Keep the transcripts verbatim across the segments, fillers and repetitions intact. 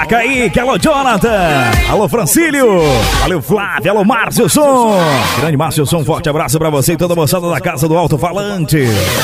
Kaique, alô Jonathan, alô Francílio, valeu Flávio, alô Márcio Som, grande Márcio Som, forte abraço pra você e toda a moçada da Casa do Alto Falante.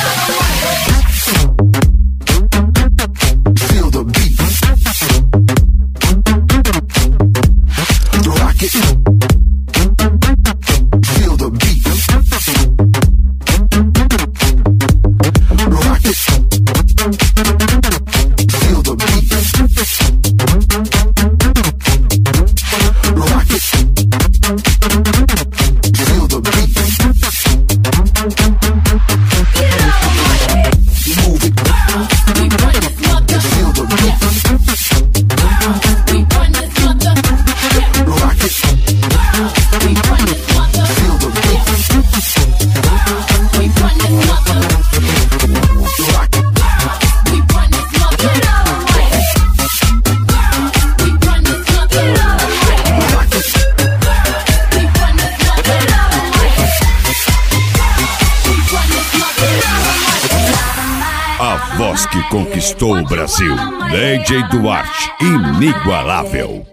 Conquistou o Brasil. D J Duarte, inigualável.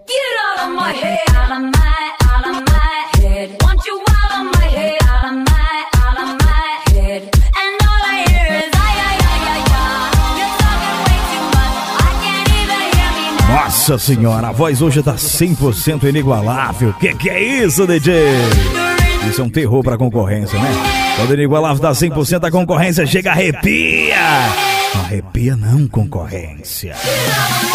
Nossa senhora, a voz hoje tá cem por cento inigualável. Que que é isso, D J? Isso é um terror pra concorrência, né? Quando inigualável dá cem por cento, a concorrência chega, arrepia. Não arrepia não, concorrência.